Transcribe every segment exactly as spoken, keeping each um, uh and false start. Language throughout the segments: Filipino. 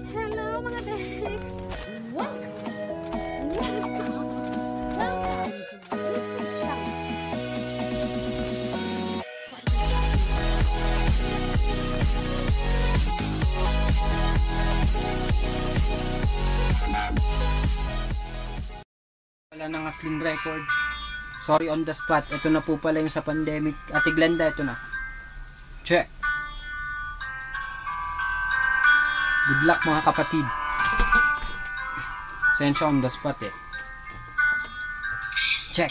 Hello mga Dex! Welcome! Welcome! Welcome to Disney Channel! Wala nang asling record. Sorry on the spot. Ito na po pala yung sa pandemic. Ate Glenda, ito na. Check. Good luck mga kapatid. Sensya on the spot eh. Check.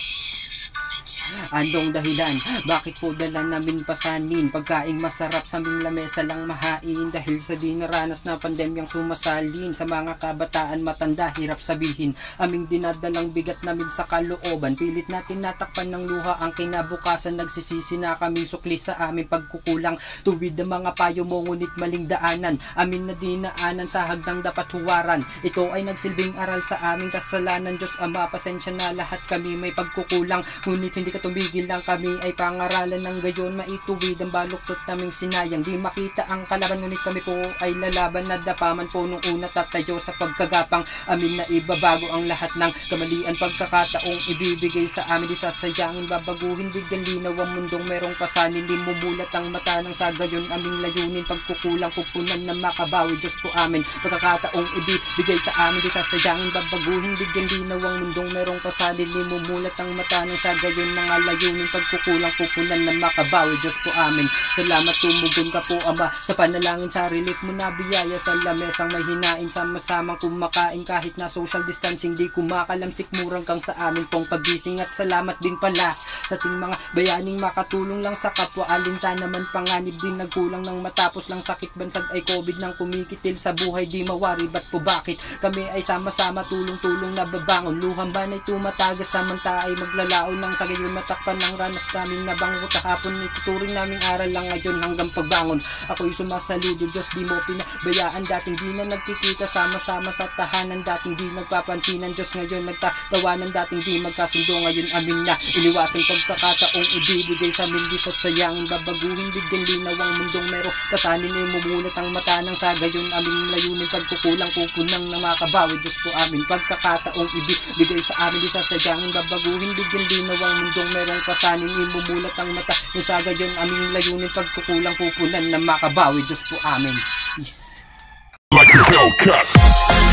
Andong dahilan, bakit po dala namin pasanin? Pagkaing masarap sa aming lamesa lang mahain. Dahil sa dinaranas na pandemyang sumasalin sa mga kabataan matanda, hirap sabihin. Aming dinadalang bigat namin sa kalooban. Pilit natin natakpan ng luha ang kinabukasan. Nagsisisi na kaming sukli sa aming pagkukulang. Tuwid ang mga payo mo ngunit maling daanan. Amin na dinaanan sa hagdang dapat huwaran. Ito ay nagsilbing aral sa aming kasalanan. Diyos Ama, pasensya na lahat kami may pagkukulang. Ngunit hindi ka tumigil lang kami ay pangaralan ng gayon. Maituwid ang baluktot naming sinayang. Di makita ang kalaban ngunit kami po ay lalaban. Nadapaman po nung una tatayo sa pagkagapang. Amin na ibabago ang lahat ng kamalian. Pagkakataong ibibigay sa amin di sasayangin. Babaguhin bigyan linaw ang mundong merong pasanin. Di mumulat ang mata ng sa gayon aming layunin. Pagkukulang kupunan na makabawi. Diyos po amin. Pagkakataong ibibigay sa amin di sasayangin. Babaguhin bigyan linaw ang mundong merong pasanin. Di mumulat ang mata ng sa gayon mga layunin. Pagkukulang pupunan na makabawi. Diyos po amin. Salamat tumugon ka po Ama sa panalangin sa relief mo na biyaya sa lamesang may hinain. Sama-samang kumakain kahit na social distancing. Di kumakalamsik murang kang sa amin pong pagising. At salamat din pala sa ting mga bayaning makatulong lang sa kapwa. Alinta naman panganib din nagkulang ng matapos lang sakit bansag ay COVID nang kumikitil sa buhay di mawari. Ba't po bakit kami ay sama-sama tulong-tulong na babangon? Luhang ba na'y tumatagas samanta ay maglalaon ng sa gayon matakpan ng ranas namin na bango kahapon. Ituturing naming aral lang ngayon hanggang pagbangon. Ako'y sumasaludo Diyos di mo pinabayaan. Dating di na nagkikita sama-sama sa tahanan. Dating di nagpapansinan Diyos ngayon nagtatawanan. Dating di magkasundo ngayon amin na iniwasan. Pagkakataong ibibigay sa amin di sasayangin. Babaguhin bigyan linaw ang mundong merong pasanin ay mumulat ang mata ng sa gayon aming layunin. Pagkukulang kukunang na makabawi. Diyos po amin. Pagkakataong ibibigay sa amin di sasayangin. Babaguhin bigyan linaw ang mundong merong pasanin imumulat ang mata ng sa gayon aming layunin. Pagkukulang pupunan na makabawi. Diyos po amin. Peace. Like a Hellcat.